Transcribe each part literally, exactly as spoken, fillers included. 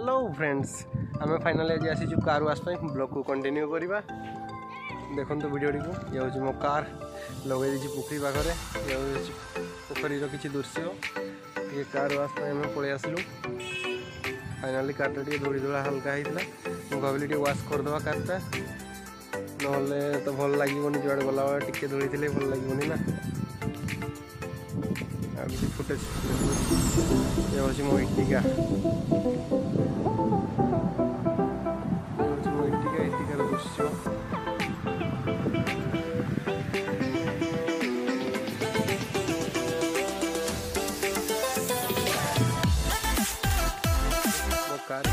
Hello friends आम finally आज आसी कार वाश ब्लॉग को कंटिन्यू करवा देखो वीडियो को ये हूँ मो कार लगे दी पोखरी पाखे ये हूँ पोखरी किसी दृश्य ये कार वाश आम पलि आसलु फाइनाली कारटा टे धूड़ी धूला हल्का होता मुझे भाविली वाश करदे कारटा ना तो भल लगे जुआड़े गला टे धूड़ी थे भल लगे ना फुटेज ये हूँ मो इटिका मो इटिका इटिकार दृश्य मो कार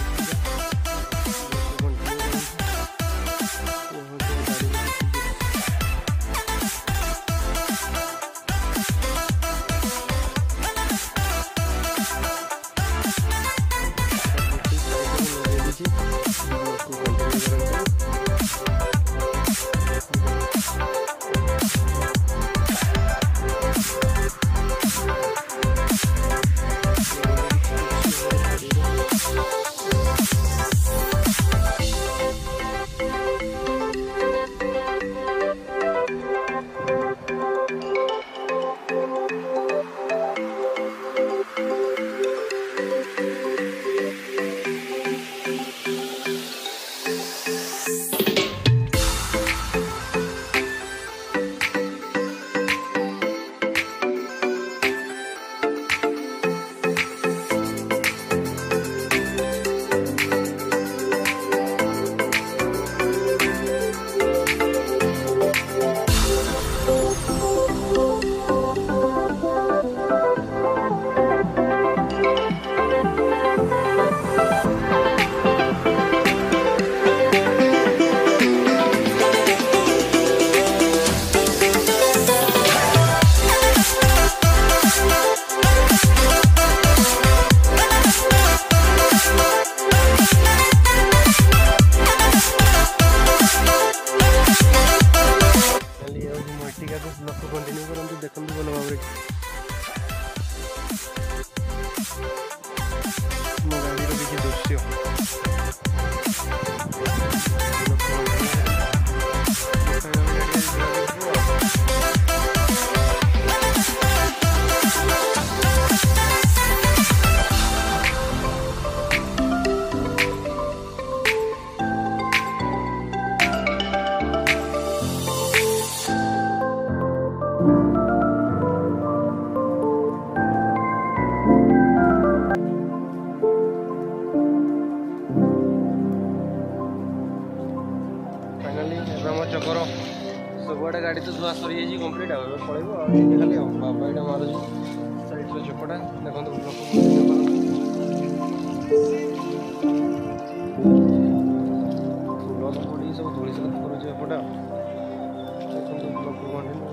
कंटिन्यू करूँ देखते भल भाव मो गाड़ी किसी दृश्य चकर सबुआड़े गाड़ी तो धुआ सरी जाइए कम्प्लीट पलैब खाली बाबा यहाँ मारुच साइड चकटा देखो फुल पड़ी सब धूली सब करुचे एपटा देखो ब्लॉग को कंटिन्यू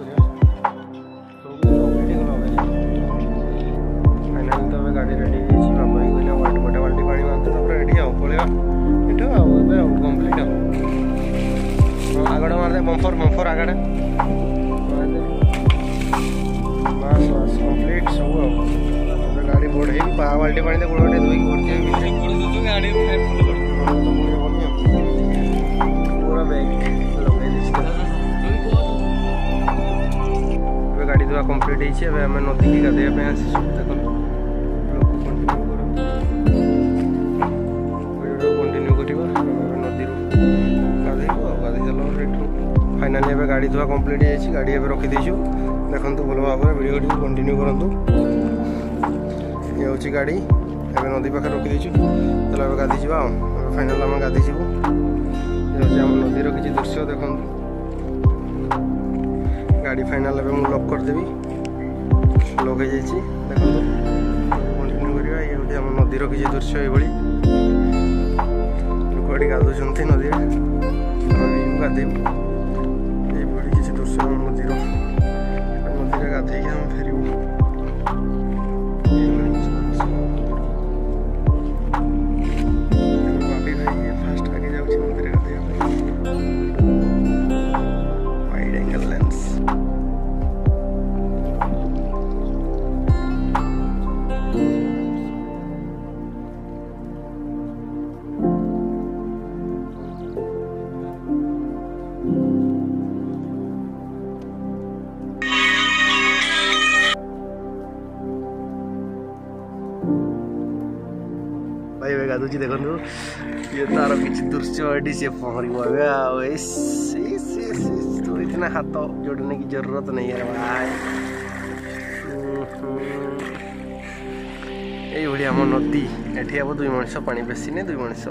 फाइनाली तो गाड़ी रेडी बाबा कहले गोटे बाल्टी पानी मारते रेडी आओ पलैया ये कम्प्लीट आगड़ मारदे बम्फर बम्फर आगड़े बस बस कम्प्लीट सब गाड़ी बोर्ड है बाल्टी पानी गोड़ गोटे धोई भर्ती पूरा बैग लगे गाड़ी धोआ कम्प्लीट है आम नदी की गाधे आसी देख कंटिन्यू करवा नदी फाइनाली एवं गाड़ी धुआ कम्प्लीट है गाड़ी एवं रखीदेचु देखो भल भाव वीडियो टी कंटिन्यू करूँ ये हूँ गाड़ी एवं नदी पाखे रखीदेचु चलो एवं गाधी जा फाइनाल आम गाधी जीवु ये हूँ नदीर किसी दृश्य देखो गाड़ी फाइनाल एवं लॉक करदेवी लॉक हो जाइए देखो कंटिन्यू करवा ये हूँ आम नदीर किसी दृश्य ये लोक गाधुंट नदी गाधेबू किसी दृश्य नदीर नदी गाधे आम फेरु भाभी भाई फास्ट आगे जाऊँ नदी गाधे वाइड एंगल लेंस भाई ଏବେ ଗାଧୁଛି ଦେଖନ୍ତୁ ये तार किसी दृश्य एडी से पहरी तो इतना हाथ जोड़ने की जरूरत नहीं है भाई। ये आम नदी एठी अब दुई मनुष्य पानी बेसी नहीं दुई मनुष्य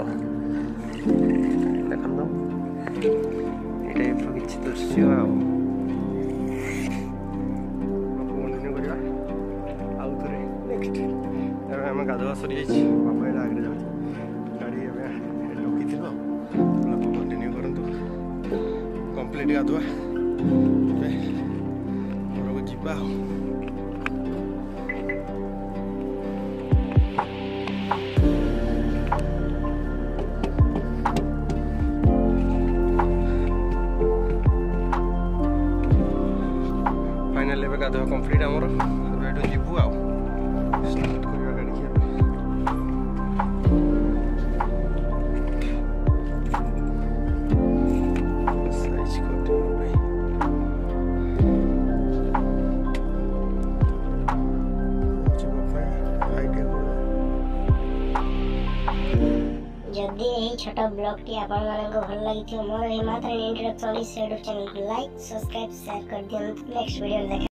देखो ये किसी दृश्य आम गाधुआ सरी बाबा ये आगे जाऊँ गाड़ी रखी थी कंटिन्यू करूँ कम्प्लीट गाधुआ घर को जीवा फाइनाल गाधुआ कम्प्लीट आमर जीवु आ जदि यही छोट ब्लॉग टी आपण मानक भल लगी मोर मात्र इंट्रोडक्शन इस यूट्यूब चैनल को लाइक सब्सक्राइब शेयर कर दियंतु नेक्स्ट वीडियो देख